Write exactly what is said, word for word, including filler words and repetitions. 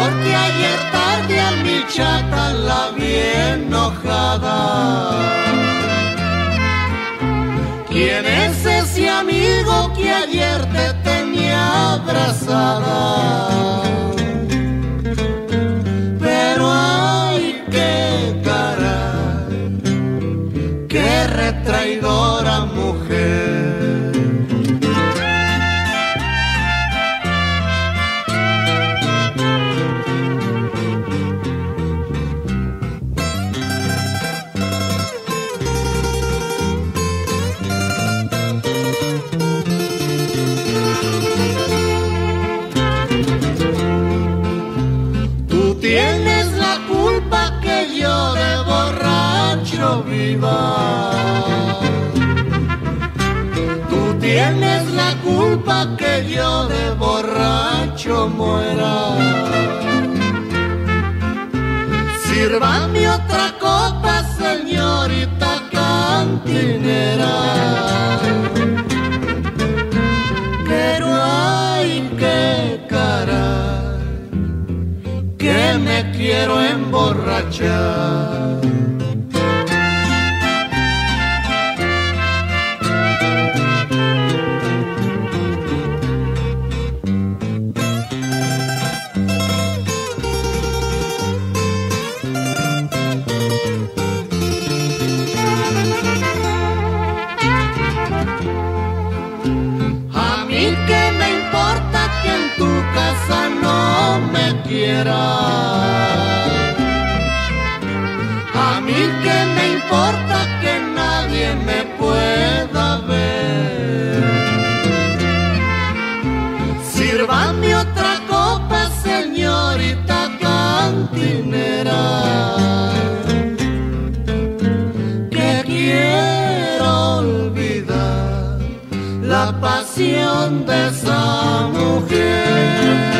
porque ayer tarde a mi chata la vi enojada. ¿Quién es ese amigo que ayer te tenía abrazada? Pero ay, qué cara, qué retraidora mujer. Tienes la culpa que yo de borracho viva. Tú tienes la culpa que yo de borracho muera. Sírvame otra copa, señorita cantinera. Pero ay, qué cara, que me quiero emborrachar. A mí qué me importa que en tu casa no me quiera. A mí que me importa que nadie me pueda ver. Sírvame otra copa, señorita cantinera, que quiero olvidar la pasión de esa mujer.